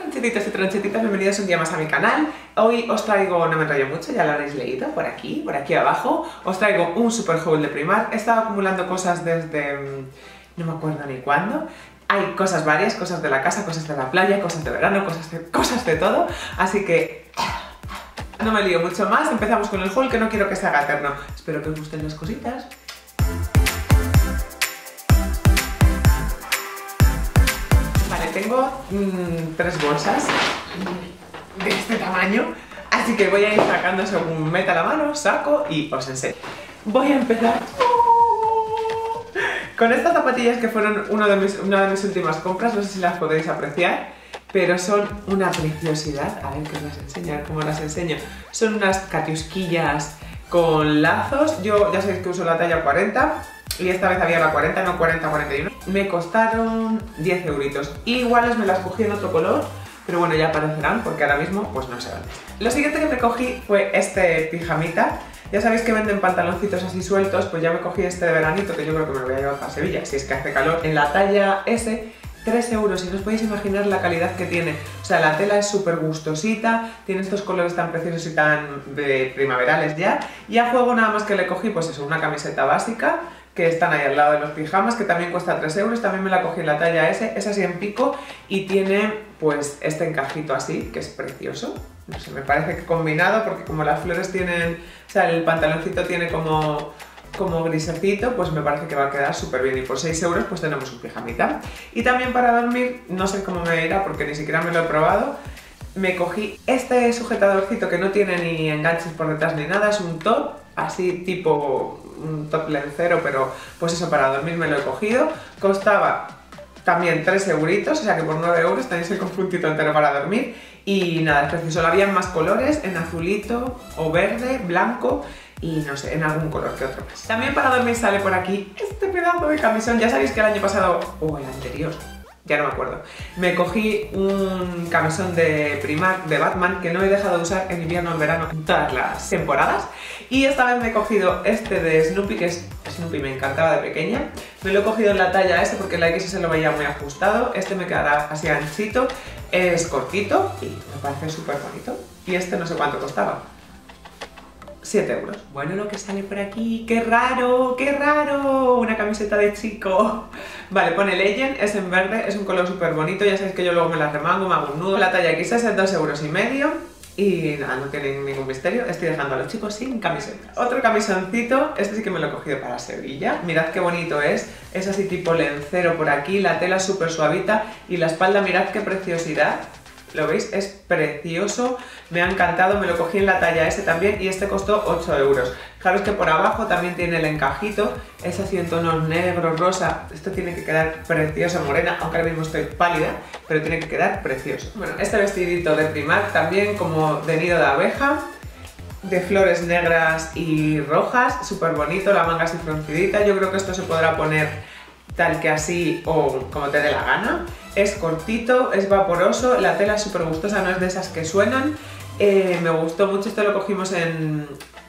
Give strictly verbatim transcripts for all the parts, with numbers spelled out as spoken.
tronchetitos y tronchetitas, bienvenidos un día más a mi canal. Hoy os traigo, no me enrollo mucho, ya lo habréis leído por aquí, por aquí abajo. Os traigo un super haul de Primark. He estado acumulando cosas desde... no me acuerdo ni cuándo. Hay cosas varias, cosas de la casa, cosas de la playa, cosas de verano, cosas de, cosas de todo. Así que... no me lío mucho más, empezamos con el haul que no quiero que se haga eterno. Espero que os gusten las cositas. Tengo mmm, tres bolsas de este tamaño, así que voy a ir sacando según meta la mano, saco y os enseño. Voy a empezar ¡oh! con estas zapatillas que fueron uno de mis, una de mis últimas compras, no sé si las podéis apreciar, pero son una preciosidad. A ver que os las enseño, a ver cómo las enseño. Son unas catiusquillas con lazos, yo ya sabéis que uso la talla cuarenta. Y esta vez había la cuarenta, no cuarenta, cuarenta y uno. Me costaron diez euritos. Iguales me las cogí en otro color, pero bueno, ya aparecerán porque ahora mismo pues no sé dónde. Lo siguiente que me cogí fue este pijamita. Ya sabéis que venden pantaloncitos así sueltos, pues ya me cogí este de veranito que yo creo que me lo voy a llevar para Sevilla, si es que hace calor. En la talla S, tres euros, y no os podéis imaginar la calidad que tiene. O sea, la tela es súper gustosita, tiene estos colores tan preciosos y tan de primaverales ya. Y a juego nada más que le cogí, pues eso, una camiseta básica, que están ahí al lado de los pijamas, que también cuesta tres euros, también me la cogí en la talla S, es así en pico y tiene pues este encajito así, que es precioso. No sé, me parece que combinado, porque como las flores tienen, o sea, el pantaloncito tiene como, como grisecito, pues me parece que va a quedar súper bien. Y por seis euros pues tenemos un pijamita. Y también para dormir, no sé cómo me irá porque ni siquiera me lo he probado, me cogí este sujetadorcito que no tiene ni enganches por detrás ni nada, es un top, así tipo un top lencero, pero pues eso, para dormir me lo he cogido. Costaba también tres euritos, o sea que por nueve euros tenéis el conjuntito entero para dormir. Y nada, es precioso, había en más colores, en azulito o verde, blanco y no sé, en algún color que otro más. También para dormir sale por aquí este pedazo de camisón. Ya sabéis que el año pasado, o el anterior, ya no me acuerdo, me cogí un camisón de Primark de Batman que no he dejado de usar en invierno, en verano, en todas las temporadas. Y esta vez me he cogido este de Snoopy, que es Snoopy, me encantaba de pequeña. Me lo he cogido en la talla S porque la X se lo veía muy ajustado. Este me quedará así anchito, es cortito y me parece súper bonito. Y este no sé cuánto costaba. siete euros. Bueno, lo que sale por aquí, ¡qué raro! ¡Qué raro! Una camiseta de chico. Vale, pone Legend, es en verde, es un color súper bonito. Ya sabéis que yo luego me la remango, me hago un nudo. La talla X S es dos euros y medio. Y nada, no tiene ningún misterio. Estoy dejando a los chicos sin camiseta. Otro camisoncito, este sí que me lo he cogido para Sevilla. Mirad qué bonito es. Es así tipo lencero por aquí, la tela súper suavita y la espalda, mirad qué preciosidad. ¿Lo veis? Es precioso, me ha encantado, me lo cogí en la talla S también y este costó ocho euros. Fijaros que por abajo también tiene el encajito, es así en tonos negro, rosa. Esto tiene que quedar precioso, morena, aunque ahora mismo estoy pálida, pero tiene que quedar precioso. Bueno, este vestidito de Primark también como de nido de abeja, de flores negras y rojas, súper bonito, la manga así froncidita. Yo creo que esto se podrá poner tal que así o como te dé la gana. Es cortito, es vaporoso, la tela es súper gustosa, no es de esas que suenan. Eh, me gustó mucho, esto lo cogimos en,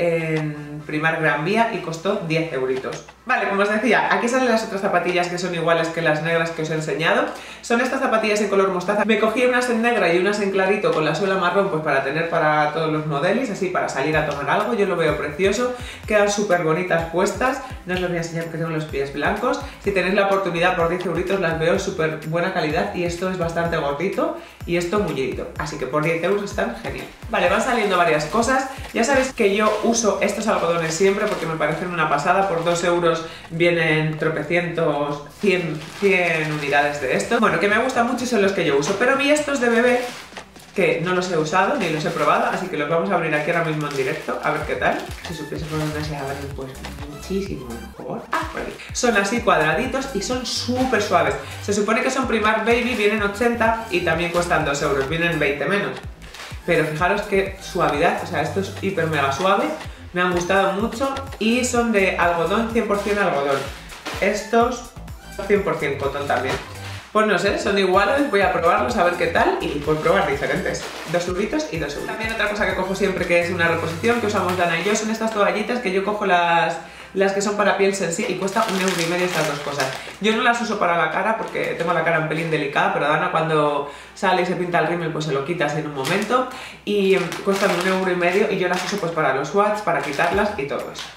en Primark Gran Vía y costó diez euritos. Vale, como os decía, aquí salen las otras zapatillas que son iguales que las negras que os he enseñado. Son estas zapatillas en color mostaza. Me cogí unas en negra y unas en clarito con la suela marrón, pues para tener para todos los modelos, así para salir a tomar algo. Yo lo veo precioso, quedan súper bonitas puestas. No os las voy a enseñar porque tengo los pies blancos. Si tenéis la oportunidad, por diez euritos las veo súper buena calidad y esto es bastante gordito y esto mullidito. Así que por diez euros están genial. Vale, van saliendo varias cosas. Ya sabéis que yo uso estos algodones siempre porque me parecen una pasada. Por dos euros vienen tropecientos, cien, cien unidades de esto. Bueno, que me gustan mucho y son los que yo uso. Pero vi estos de bebé que no los he usado ni los he probado, así que los vamos a abrir aquí ahora mismo en directo, a ver qué tal. Si supiese por dónde se abren, pues muchísimo mejor. Ah, por aquí. Son así cuadraditos y son súper suaves. Se supone que son Primark Baby, vienen ochenta y también cuestan dos euros, vienen veinte menos. Pero fijaros qué suavidad, o sea, esto es hiper mega suave, me han gustado mucho y son de algodón, cien por cien algodón. Estos cien por cien cotón también. Pues no sé, son iguales, voy a probarlos a ver qué tal y por probar diferentes. Dos euritos y dos euros. También otra cosa que cojo siempre que es una reposición que usamos Dana y yo son estas toallitas que yo cojo las las que son para piel sensible y cuesta un euro y medio estas dos cosas. Yo no las uso para la cara porque tengo la cara un pelín delicada, pero Dana cuando sale y se pinta el rímel pues se lo quitas en un momento y cuestan un euro y medio y yo las uso pues para los swatches, para quitarlas y todo eso.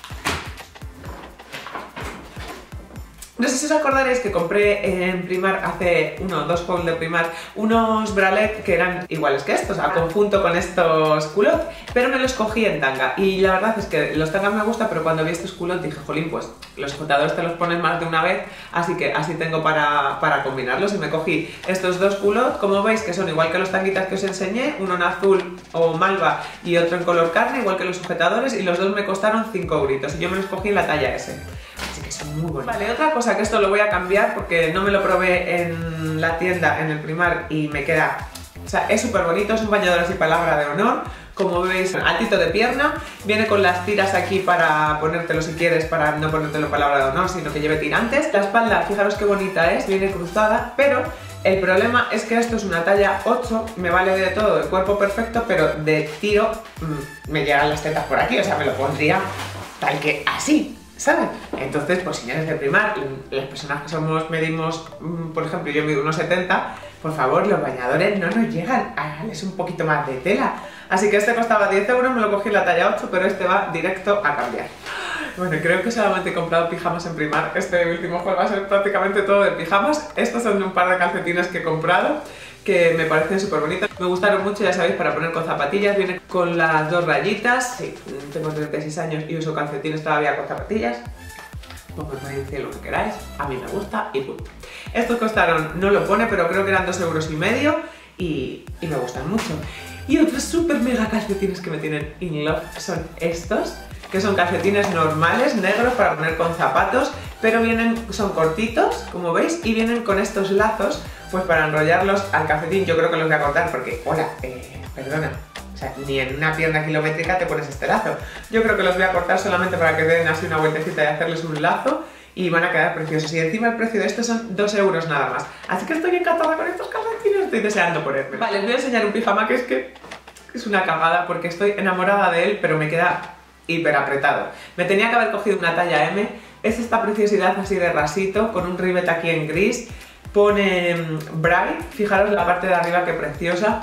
No sé si os acordaréis que compré en Primark hace uno o dos juegos de Primark unos bralette que eran iguales que estos, a conjunto con estos culottes, pero me los cogí en tanga y la verdad es que los tangas me gustan, pero cuando vi estos culottes dije, jolín, pues los sujetadores te los pones más de una vez, así que así tengo para, para combinarlos y me cogí estos dos culottes, como veis que son igual que los tanguitas que os enseñé, uno en azul o malva y otro en color carne, igual que los sujetadores, y los dos me costaron cinco euritos y yo me los cogí en la talla ese. Así que son muy buenos. Vale, otra cosa que esto lo voy a cambiar porque no me lo probé en la tienda, en el Primark, y me queda... O sea, es súper bonito, es un bañador así palabra de honor. Como veis, altito de pierna, viene con las tiras aquí para ponértelo si quieres, para no ponértelo palabra de honor, sino que lleve tirantes. La espalda, fijaros qué bonita es, viene cruzada, pero el problema es que esto es una talla ocho, me vale de todo, de cuerpo perfecto, pero de tiro mmm, me llegan las tetas por aquí, o sea, me lo pondría tal que así, ¿sabes? Entonces, pues señores de Primark, las personas que somos, medimos, por ejemplo, yo mido unos setenta, por favor, los bañadores no nos llegan a darles un poquito más de tela. Así que este costaba diez euros, me lo cogí en la talla ocho, pero este va directo a cambiar. Bueno, creo que solamente he comprado pijamas en Primark. Este último juego va a ser prácticamente todo de pijamas. Estos son un par de calcetines que he comprado, que me parecen súper bonitos. Me gustaron mucho, ya sabéis, para poner con zapatillas. Viene con las dos rayitas. Sí, tengo treinta y seis años y uso calcetines todavía con zapatillas. Pues me dice lo que queráis, a mí me gusta y punto. Estos costaron, no lo pone, pero creo que eran dos euros y medio y, y me gustan mucho. Y otros súper mega calcetines que me tienen in love son estos, que son calcetines normales, negros, para poner con zapatos, pero vienen, son cortitos, como veis, y vienen con estos lazos, pues para enrollarlos al calcetín. Yo creo que los voy a cortar porque, hola, eh, perdona, o sea, ni en una pierna kilométrica te pones este lazo. Yo creo que los voy a cortar solamente para que den así una vueltecita y hacerles un lazo, y van a quedar preciosos. Y encima el precio de estos son dos euros nada más. Así que estoy encantada con estos calcetines, estoy deseando ponérmelos. Vale, os voy a enseñar un pijama que es que es una cagada porque estoy enamorada de él, pero me queda hiper apretado. Me tenía que haber cogido una talla eme. Es esta preciosidad así de rasito, con un rivet aquí en gris. Pone Bright, fijaros la parte de arriba que preciosa.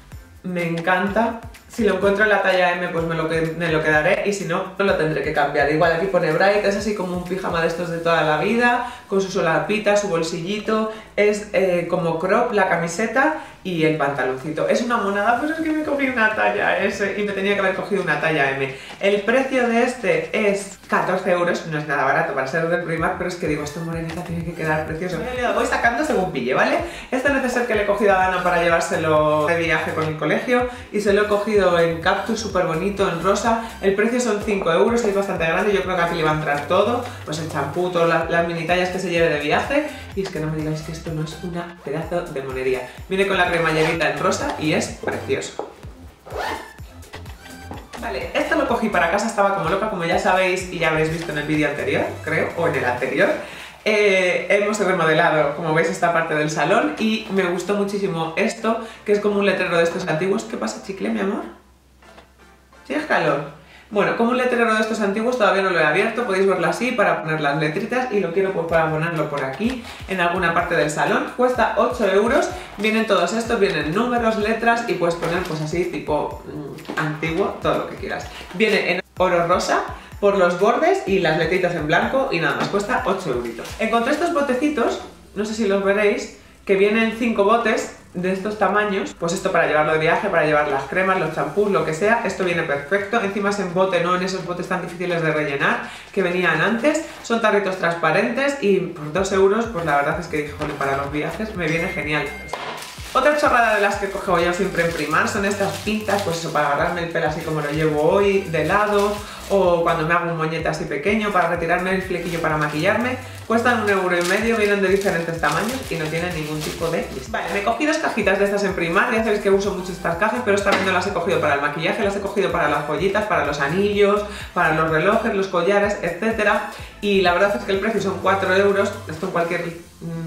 Me encanta. Si lo encuentro en la talla eme, pues me lo, que, me lo quedaré, y si no, lo tendré que cambiar. Igual aquí pone Bright, es así como un pijama de estos de toda la vida, con su solapita, su bolsillito, es eh, como crop la camiseta y el pantaloncito. Es una monada, pero es que me cogí una talla ese y me tenía que haber cogido una talla eme. El precio de este es catorce euros, no es nada barato para ser del Primark, pero es que digo, esto morenita tiene que quedar precioso. Voy sacando según pille, ¿vale? Este no es ser que le he cogido a Dana para llevárselo de viaje con el colegio y se lo he cogido en cactus, súper bonito, en rosa. El precio son cinco euros, es bastante grande, yo creo que aquí le va a entrar todo, pues el champú, todas las, las mini tallas que se lleve de viaje. Y es que no me digáis que esto no es una pedazo de monería. Viene con la cremallerita en rosa y es precioso. Vale, esto lo cogí para casa, estaba como loca, como ya sabéis y ya habréis visto en el vídeo anterior, creo, o en el anterior. Eh, hemos remodelado, como veis, esta parte del salón y me gustó muchísimo esto, que es como un letrero de estos antiguos. ¿Qué pasa, chicle, mi amor? ¿Tienes calor? Bueno, como un letrero de estos antiguos, todavía no lo he abierto, podéis verlo así para poner las letritas y lo quiero pues para ponerlo por aquí, en alguna parte del salón. Cuesta ocho euros, vienen todos estos, vienen números, letras y puedes poner pues así tipo mmm, antiguo, todo lo que quieras. Viene en oro rosa por los bordes y las letritas en blanco y nada más, cuesta ocho euritos. Encontré estos botecitos, no sé si los veréis, que vienen cinco botes de estos tamaños, pues esto para llevarlo de viaje, para llevar las cremas, los champús, lo que sea, esto viene perfecto. Encima es en bote, no en esos botes tan difíciles de rellenar que venían antes. Son tarritos transparentes y por dos euros, pues la verdad es que dije, joder, para los viajes me viene genial. Otra chorrada de las que cojo yo siempre en Primark son estas pintas, pues eso, para agarrarme el pelo así como lo llevo hoy, de lado, o cuando me hago un moñete así pequeño para retirarme el flequillo para maquillarme. Cuestan un euro y medio, vienen de diferentes tamaños y no tienen ningún tipo de lista. Vale, me cogí dos cajitas de estas en Primark, ya sabéis que uso mucho estas cajas, pero esta vez no las he cogido para el maquillaje, las he cogido para las joyitas, para los anillos, para los relojes, los collares, etcétera. Y la verdad es que el precio son cuatro euros, esto en cualquier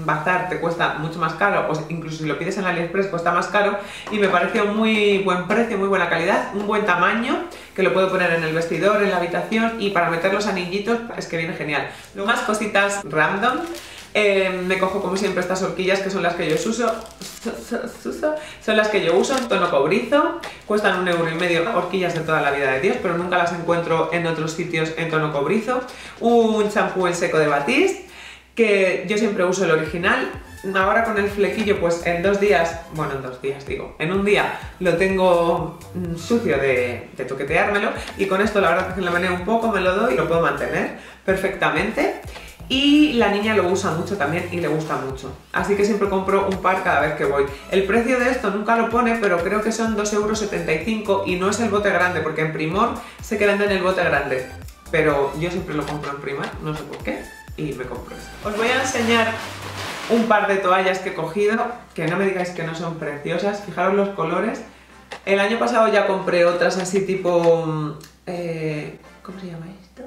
bazar te cuesta mucho más caro, o incluso si lo pides en AliExpress cuesta más caro, y me pareció muy buen precio, muy buena calidad, un buen tamaño, que lo puedo poner en el vestidor, en la habitación, y para meter los anillitos es que viene genial. Luego más cositas random. Eh, me cojo como siempre estas horquillas que son las que yo uso, son las que yo uso en tono cobrizo, cuestan un euro y medio, horquillas de toda la vida de Dios, pero nunca las encuentro en otros sitios en tono cobrizo. Un champú en seco de Batiste, que yo siempre uso el original. Ahora con el flequillo, pues en dos días, bueno, en dos días digo, en un día lo tengo sucio de, de toqueteármelo, y con esto la verdad es que le meneo un poco, me lo doy y lo puedo mantener perfectamente. Y la niña lo usa mucho también y le gusta mucho, así que siempre compro un par cada vez que voy. El precio de esto nunca lo pone, pero creo que son dos euros setenta y cinco, y no es el bote grande, porque en Primor sé que venden el bote grande, pero yo siempre lo compro en Primar, no sé por qué, y me compro esto. Os voy a enseñar un par de toallas que he cogido, que no me digáis que no son preciosas, fijaros los colores. El año pasado ya compré otras así tipo... Eh, ¿cómo se llama esto?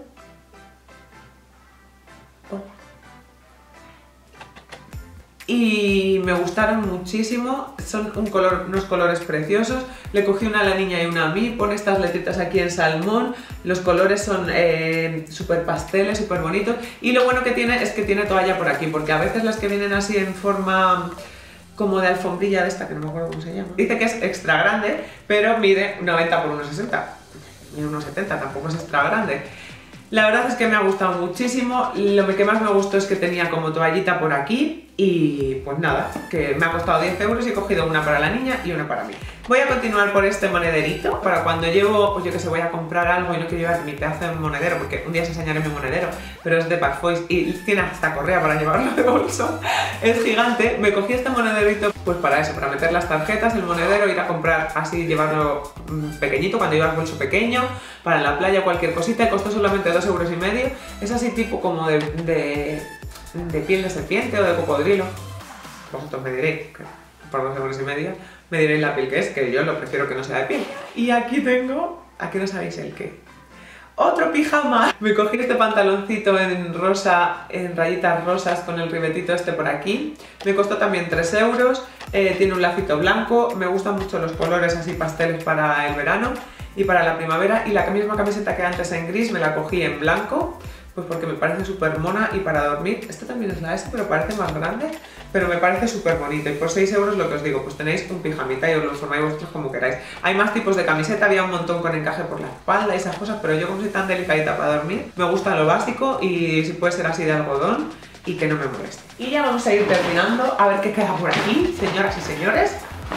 Y me gustaron muchísimo, son un color, unos colores preciosos. Le cogí una a la niña y una a mí, pone estas letritas aquí en salmón, los colores son eh, súper pasteles, súper bonitos, y lo bueno que tiene es que tiene toalla por aquí, porque a veces las que vienen así en forma como de alfombrilla de esta, que no me acuerdo cómo se llama, dice que es extra grande, pero mide noventa por uno sesenta, y uno setenta, tampoco es extra grande. La verdad es que me ha gustado muchísimo, lo que más me gustó es que tenía como toallita por aquí, y pues nada, que me ha costado diez euros y he cogido una para la niña y una para mí. Voy a continuar por este monederito, para cuando llevo, pues yo que sé, voy a comprar algo y no quiero llevar mi pedazo de monedero, porque un día os enseñaré mi monedero, pero es de Parfois y tiene hasta correa para llevarlo de bolso, es gigante. Me cogí este monederito pues para eso, para meter las tarjetas, el monedero, ir a comprar así, llevarlo pequeñito cuando llevas bolso pequeño, para la playa, cualquier cosita, y costó solamente dos euros y medio. Es así tipo como de, de, de piel de serpiente o de cocodrilo. Vosotros me diréis que por dos euros y medio me diréis la piel que es, que yo lo prefiero que no sea de piel. Y aquí tengo, aquí no sabéis el qué, otro pijama. Me cogí este pantaloncito en rosa, en rayitas rosas, con el ribetito este por aquí. Me costó también tres euros, eh, tiene un lacito blanco, me gustan mucho los colores así pasteles para el verano y para la primavera. Y la misma camiseta que antes en gris me la cogí en blanco, pues porque me parece súper mona y para dormir. Este también es la S, pero parece más grande, pero me parece súper bonito. Y por seis euros lo que os digo, pues tenéis un pijamita y os lo formáis vosotros como queráis. Hay más tipos de camiseta, había un montón con encaje por la espalda y esas cosas, pero yo como soy tan delicadita para dormir, me gusta lo básico y si puede ser así de algodón y que no me moleste. Y ya vamos a ir terminando, a ver qué queda por aquí, señoras y señores.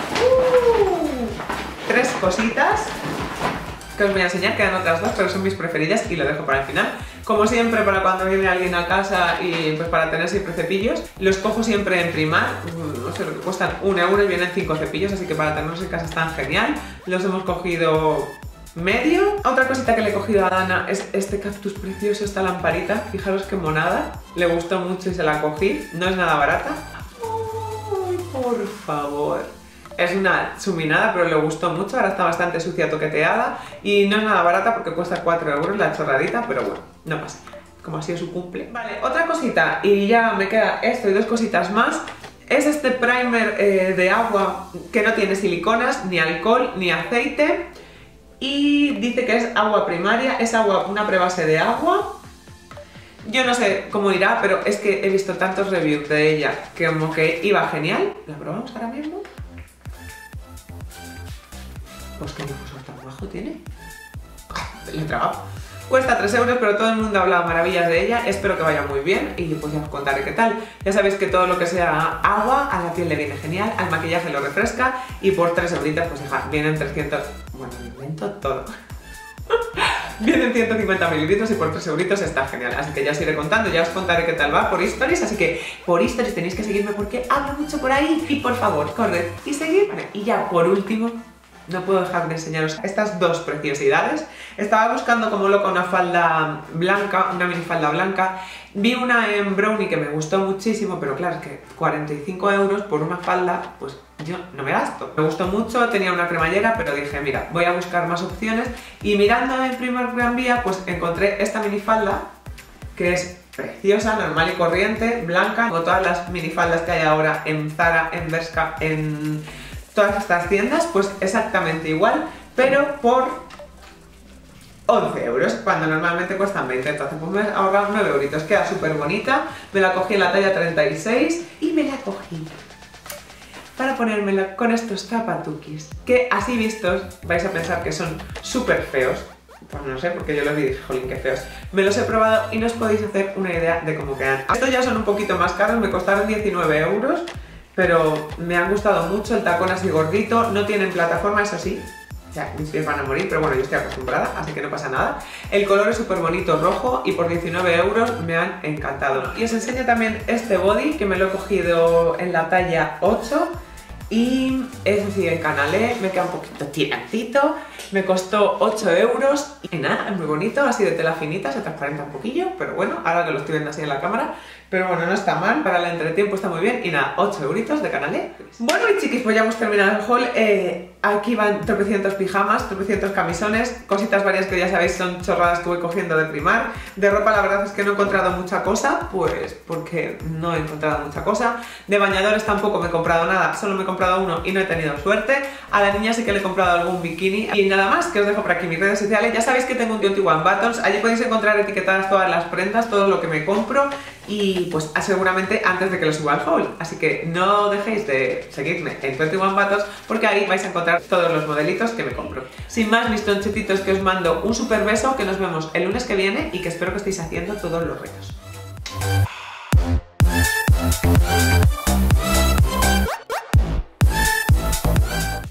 Uh, tres cositas que os voy a enseñar, quedan otras dos, pero son mis preferidas y lo dejo para el final. Como siempre, para cuando viene alguien a casa y pues para tener siempre cepillos, los cojo siempre en Primar, no sé lo que cuestan, un euro y vienen cinco cepillos, así que para tenerlos en casa están genial. Los hemos cogido medio. Otra cosita que le he cogido a Dana es este cactus precioso, esta lamparita, fijaros qué monada, le gustó mucho y se la cogí, no es nada barata. ¡Ay, por favor! Es una chuminada, pero le gustó mucho, ahora está bastante sucia, toqueteada, y no es nada barata porque cuesta cuatro euros la chorradita, pero bueno, no pasa, como ha sido su cumple. Vale, otra cosita, y ya me queda esto y dos cositas más, es este primer eh, de agua que no tiene siliconas, ni alcohol, ni aceite, y dice que es agua primaria, es agua, una prebase de agua. Yo no sé cómo irá, pero es que he visto tantos reviews de ella que como que iba genial. ¿La probamos ahora mismo? Pues qué difusor tan bajo tiene. Le he tragado. Cuesta tres euros, pero todo el mundo ha hablado maravillas de ella. Espero que vaya muy bien y pues ya os contaré qué tal. Ya sabéis que todo lo que sea agua a la piel le viene genial, al maquillaje lo refresca y por tres euritas pues deja, vienen trescientos... Bueno, me invento todo. Vienen ciento cincuenta mililitros y por tres euritos está genial. Así que ya os iré contando, ya os contaré qué tal va por stories. Así que por stories tenéis que seguirme porque hablo mucho por ahí. Y por favor, corred y seguidme. Y ya por último, no puedo dejar de enseñaros estas dos preciosidades. Estaba buscando como loca una falda blanca, una minifalda blanca. Vi una en Brownie que me gustó muchísimo, pero claro, es que cuarenta y cinco euros por una falda, pues yo no me gasto. Me gustó mucho, tenía una cremallera, pero dije, mira, voy a buscar más opciones. Y mirando en Primark Gran Vía, pues encontré esta minifalda, que es preciosa, normal y corriente, blanca, como todas las minifaldas que hay ahora en Zara, en Bershka, en todas estas tiendas, pues exactamente igual, pero por once euros, cuando normalmente cuestan veinte, entonces pues me he ahorrado nueve euritos, queda súper bonita, me la cogí en la talla treinta y seis y me la cogí para ponérmela con estos zapatukis, que así vistos vais a pensar que son súper feos, pues no sé, porque yo los vi y dije, jolín, qué feos. Me los he probado y no os podéis hacer una idea de cómo quedan. Estos ya son un poquito más caros, me costaron diecinueve euros, pero me han gustado mucho, el tacón así gordito, no tienen plataforma, eso sí. O sea, mis pies van a morir, pero bueno, yo estoy acostumbrada, así que no pasa nada. El color es súper bonito, rojo, y por diecinueve euros me han encantado. Y os enseño también este body, que me lo he cogido en la talla ocho. Y es decir, en Canalé, me queda un poquito tirantito, me costó ocho euros y nada, es muy bonito, así de tela finita, se transparenta un poquillo, pero bueno, ahora que lo estoy viendo así en la cámara, pero bueno, no está mal, para el entretiempo está muy bien y nada, ocho euritos de Canalé. Bueno, y chiquis, pues ya hemos terminado el haul, eh, aquí van tropecientos pijamas, tropecientos camisones, cositas varias que ya sabéis son chorradas que voy cogiendo de Primar. De ropa la verdad es que no he encontrado mucha cosa, pues porque no he encontrado mucha cosa. De bañadores tampoco me he comprado nada, solo me he comprado uno y no he tenido suerte. A la niña sí que le he comprado algún bikini. Y nada más, que os dejo por aquí mis redes sociales. Ya sabéis que tengo un veintiuno Buttons, allí podéis encontrar etiquetadas todas las prendas, todo lo que me compro. Y pues seguramente antes de que lo suba al haul, así que no dejéis de seguirme en veintiuno Buttons porque ahí vais a encontrar todos los modelitos que me compro. Sin más, mis tronchetitos, que os mando un super beso, que nos vemos el lunes que viene y que espero que estéis haciendo todos los retos.